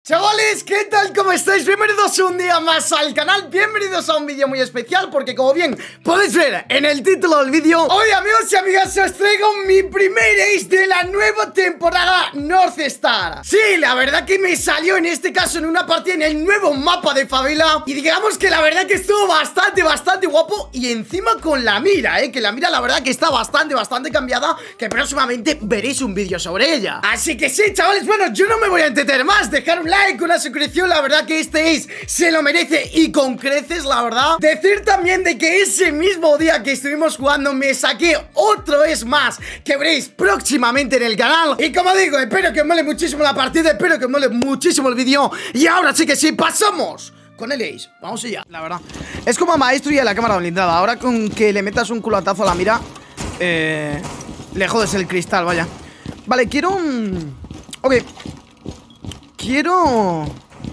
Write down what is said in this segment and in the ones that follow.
Chavales, ¿qué tal? ¿Cómo estáis? Bienvenidos un día más al canal, bienvenidos a un vídeo muy especial porque como bien podéis ver en el título del vídeo, hoy amigos y amigas os traigo mi primer ace de la nueva temporada North Star. Sí, la verdad que me salió en este caso en una partida en el nuevo mapa de favela y digamos que la verdad que estuvo bastante guapo y encima con la mira, que la mira la verdad que está bastante cambiada, que próximamente veréis un vídeo sobre ella. Así que sí, chavales, bueno, yo no me voy a entretener más, dejar un like, una suscripción, la verdad que este ace se lo merece y con creces, la verdad. Decir también de que ese mismo día que estuvimos jugando me saqué otro ace más que veréis próximamente en el canal. Y como digo, espero que os mole muchísimo la partida, espero que os mole muchísimo el vídeo. Y ahora sí que sí, pasamos con el ace, vamos allá. La verdad, es como a maestro y a la cámara blindada. Ahora con que le metas un culatazo a la mira, le jodes el cristal, vaya. Vale, quiero un... Ok. Quiero...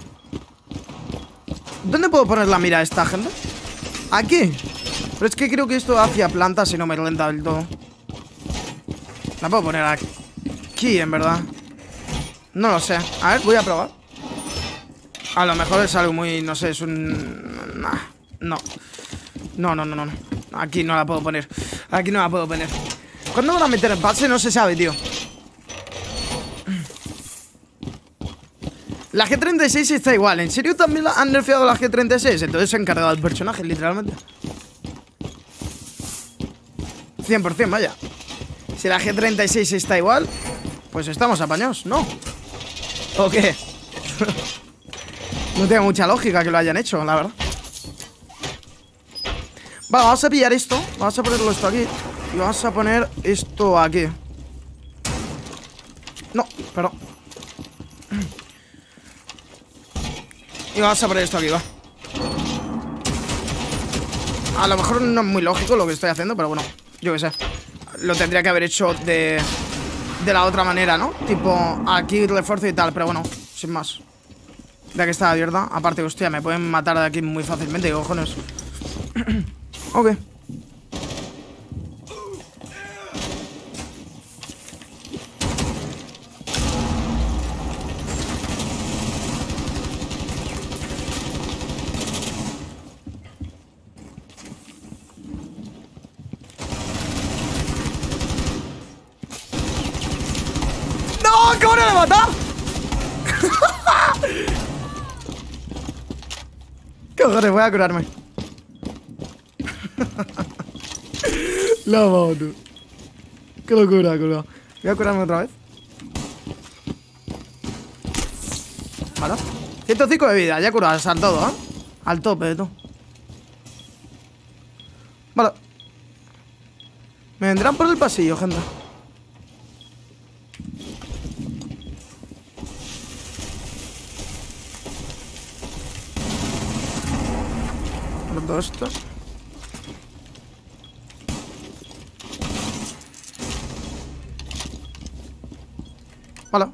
¿Dónde puedo poner la mira a esta gente? Aquí. Pero es que creo que esto hacia plantas y no me renta del todo. La puedo poner aquí, en verdad. No lo sé. A ver, voy a probar. A lo mejor es algo muy... No sé, es un... No. No. Aquí no la puedo poner. Aquí no la puedo poner. ¿Cuándo van a meter el pase? No se sabe, tío. La G36 está igual. ¿En serio también han nerfeado la G36? Entonces se han cargado el personaje, literalmente. 100%, vaya. Si la G36 está igual, pues estamos apañados, ¿no? ¿O qué? No tiene mucha lógica que lo hayan hecho, la verdad. Vale, vamos a pillar esto. Vamos a ponerlo esto aquí. Y vamos a poner esto aquí. No, perdón. Y vamos a poner esto aquí, va. A lo mejor no es muy lógico lo que estoy haciendo, pero bueno, yo qué sé. Lo tendría que haber hecho de la otra manera, ¿no? Tipo, aquí refuerzo y tal, pero bueno, sin más. Ya que está abierta. Aparte, hostia, me pueden matar de aquí muy fácilmente, ¿qué cojones? Ok. ¿Cómo no le mata? ¿Qué cojones? Voy a curarme. La moto. Qué locura, culo. Voy a curarme otra vez. Vale. 105 de vida, ya curadas al todo, ¿eh? Al tope de todo. Vale. Me vendrán por el pasillo, gente. Todo esto. Hola.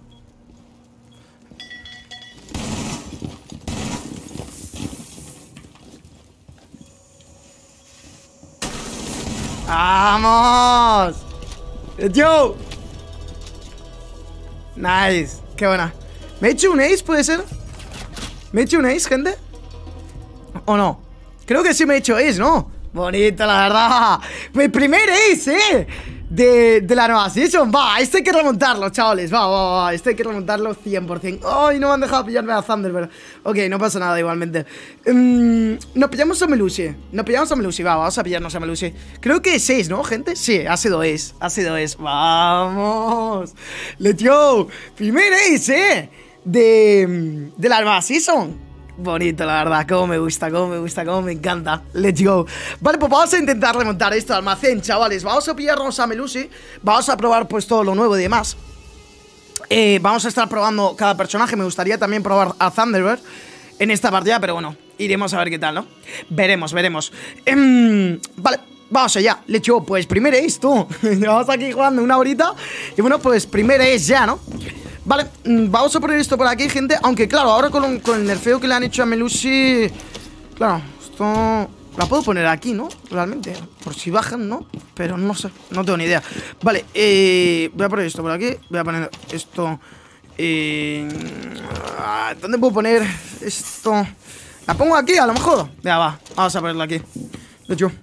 ¡Vamos! ¡Yo! Nice. Qué buena. ¿Me he hecho un ace, puede ser? ¿Me he hecho un ace, gente? ¿O no? Creo que sí me he hecho ace, ¿no? Bonito, la verdad. Mi primer ace, de la nueva season. Va, esto hay que remontarlo, chavales. Va. Esto hay que remontarlo 100%. Ay, no me han dejado pillarme a Thunderbird. Ok, no pasa nada igualmente. Nos pillamos a Melusi. Va, vamos a pillarnos a Melusi. Creo que es ace, ¿no, gente? Sí, ha sido ace. Vamos. Let's go. Primer ace, de la nueva season. Bonito, la verdad, cómo me gusta, cómo me encanta. Let's go. Vale, pues vamos a intentar remontar esto al almacén, chavales. Vamos a pillarnos a Melusi. Vamos a probar pues todo lo nuevo y demás. Vamos a estar probando cada personaje. Me gustaría también probar a Thunderbird en esta partida, pero bueno, iremos a ver qué tal, ¿no? Veremos. Vale, vamos allá. Let's go, pues primer ace, tú. Llevamos aquí jugando una horita. Y bueno, pues primer ace ya, ¿no? Vale, vamos a poner esto por aquí, gente. Aunque claro, ahora con el nerfeo que le han hecho a Melusi, claro, esto la puedo poner aquí, ¿no? Realmente, por si bajan, ¿no? Pero no sé, no tengo ni idea. Vale, voy a poner esto por aquí. Voy a poner esto ¿Dónde puedo poner esto? ¿La pongo aquí a lo mejor? Ya va, vamos a ponerla aquí. De hecho.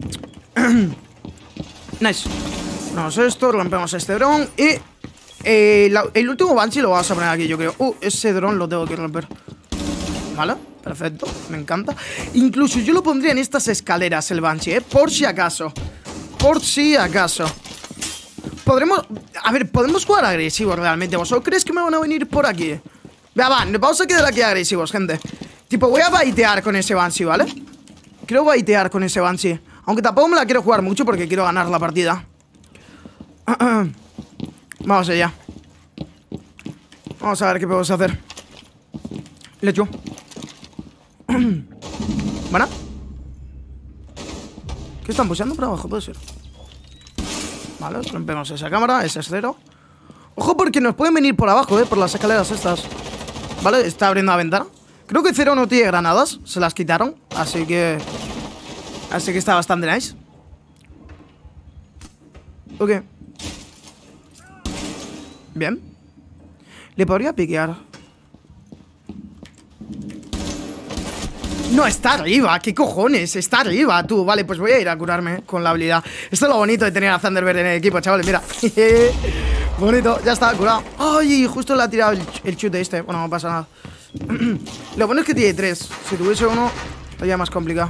Nice. Vamos esto, rompemos este dron. Y el último Banshee lo vamos a poner aquí, yo creo. Ese dron lo tengo que romper. Vale, perfecto, me encanta. Incluso yo lo pondría en estas escaleras, el Banshee, por si acaso. Por si acaso. Podremos... A ver, podemos jugar agresivos realmente. ¿Vosotros creéis que me van a venir por aquí? Vea, vamos a quedar aquí agresivos, gente. Tipo, voy a baitear con ese Banshee, ¿vale? Quiero baitear con ese Banshee. Aunque tampoco me la quiero jugar mucho porque quiero ganar la partida. Vamos allá. Vamos a ver qué podemos hacer. Le echo. ¿Bueno? ¿Qué están pusheando por abajo? Puede ser. Vale, rompemos esa cámara. Ese es cero. Ojo porque nos pueden venir por abajo, por las escaleras estas. Vale, está abriendo la ventana. Creo que Cero no tiene granadas. Se las quitaron, así que está bastante nice. Ok. Bien. Le podría piquear. No, está arriba, ¿qué cojones? Está arriba, tú, vale, pues voy a ir a curarme con la habilidad. Esto es lo bonito de tener a Thunderbird en el equipo, chavales, mira. Bonito, ya está, curado. Ay, justo le ha tirado el chute este. Bueno, no pasa nada. Lo bueno es que tiene 3. Si tuviese uno, estaría más complicado.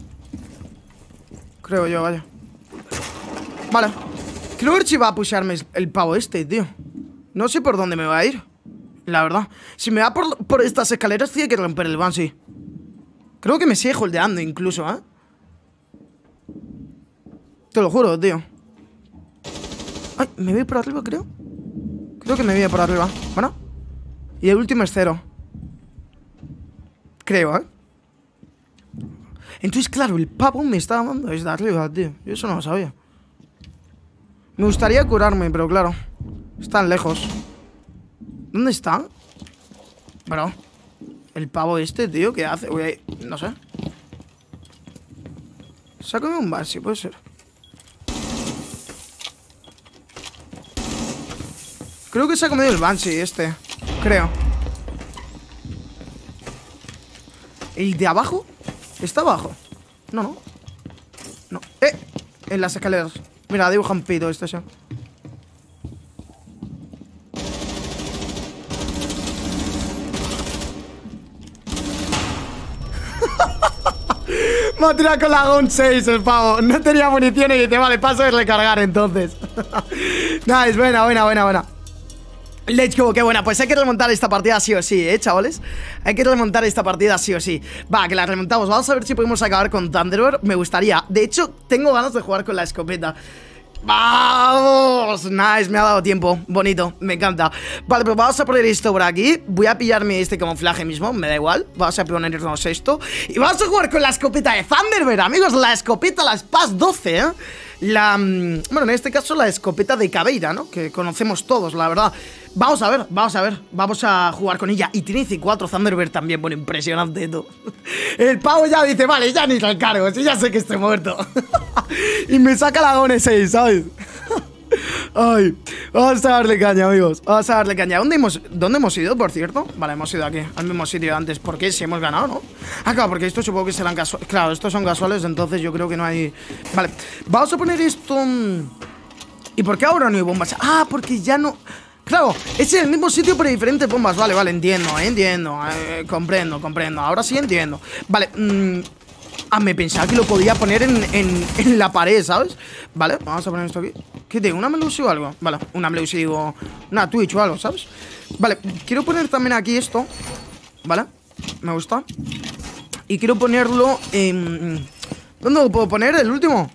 Creo yo, vaya. Vale. Quiero ver si va a pusharme el pavo este, tío. No sé por dónde me va a ir, la verdad. Si me va por estas escaleras, tiene que romper el Banshee. Creo que me sigue holdeando incluso, ¿eh? Te lo juro, tío. Ay, me voy por arriba, creo. Creo que me voy por arriba. Bueno. Y el último es 0. Creo, ¿eh? Entonces, claro, el pavo me está dando desde arriba, tío. Yo eso no lo sabía. Me gustaría curarme, pero claro, están lejos. ¿Dónde está? Bro, el pavo este, tío, ¿qué hace? Uy, no sé. Sácame un Banshee, puede ser. Creo que se ha comido el Banshee este. Creo. ¿El de abajo? ¿Está abajo? No, no. No. En las escaleras. Mira, dibuja un pito este, sí. Me ha tirado con la GON 6 el pavo. No tenía munición y dice, vale, paso de recargar entonces. Nice, buena. Let's go, qué buena. Pues hay que remontar esta partida sí o sí, chavales. Hay que remontar esta partida sí o sí. Va, que la remontamos. Vamos a ver si podemos acabar con Thunderbird. Me gustaría. De hecho, tengo ganas de jugar con la escopeta. ¡Vamos! Nice, me ha dado tiempo. Bonito, me encanta. Vale, pues vamos a poner esto por aquí. Voy a pillarme este camuflaje mismo, me da igual. Vamos a ponernos esto. Y vamos a jugar con la escopeta de Thunderbird, amigos. La escopeta, la SPAS 12, bueno, en este caso la escopeta de Caveira, ¿no? Que conocemos todos, la verdad. Vamos a ver. Vamos a jugar con ella. Y tiene C4 Thunderbird también. Bueno, impresionante todo. El pavo ya dice, vale, ya ni recargo, si ya sé que estoy muerto. Y me saca la GON 6, ¿sabes? Ay, vamos a darle caña, amigos. Vamos a darle caña. ¿Dónde hemos ido, por cierto? Vale, hemos ido aquí, al mismo sitio antes. ¿Por qué? Si hemos ganado, ¿no? Ah, claro, porque estos supongo que serán casuales. Claro, estos son casuales, entonces yo creo que no hay... Vale, vamos a poner esto... ¿Y por qué ahora no hay bombas? Ah, porque ya no... Claro, es el mismo sitio pero diferentes bombas. Vale, entiendo. Comprendo. Ahora sí entiendo. Vale, me pensaba que lo podía poner en la pared, ¿sabes? Vale, vamos a poner esto aquí. ¿Qué tengo? ¿Una Melusi o algo? Vale, una Melusi o una Twitch o algo, ¿sabes? Vale, quiero poner también aquí esto. Vale, me gusta. Y quiero ponerlo en... ¿Dónde lo puedo poner? ¿El último?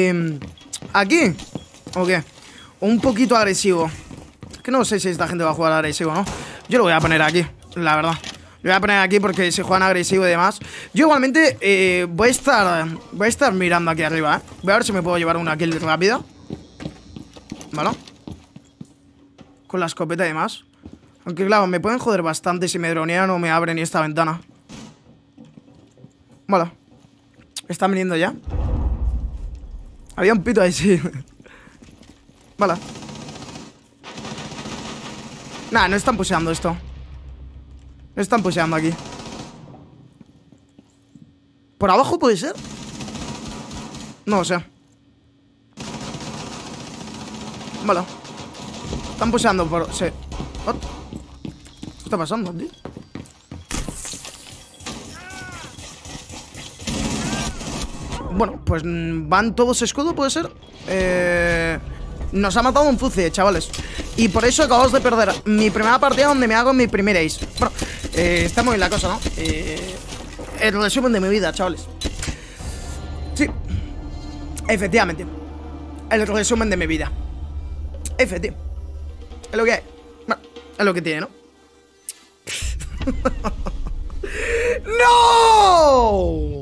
¿Aquí? ¿O qué? O un poquito agresivo. Es que no sé si esta gente va a jugar agresivo, ¿no? Yo lo voy a poner aquí, la verdad. Lo voy a poner aquí porque se juegan agresivo y demás. Yo igualmente voy a estar mirando aquí arriba, ¿eh? Voy a ver si me puedo llevar una kill rápida. ¿Vale? Con la escopeta y demás. Aunque claro, me pueden joder bastante si me dronean o me abren esta ventana. Vale. ¿Están viniendo ya? Había un pito ahí, sí. Vale. Nah, no están pusheando esto. No están pusheando aquí. ¿Por abajo puede ser? No lo sé. Vale. Están pusheando por... Sí. What? ¿Qué está pasando, tío? Bueno, pues van todos escudo, ¿puede ser? Nos ha matado un Fuzi, chavales. Y por eso acabamos de perder mi primera partida donde me hago mi primer ace. Bueno, está muy bien la cosa, ¿no? El resumen de mi vida, chavales. Sí. Efectivamente. El resumen de mi vida. Efectivamente. Es lo que hay. Bueno, es lo que tiene, ¿no? ¡No!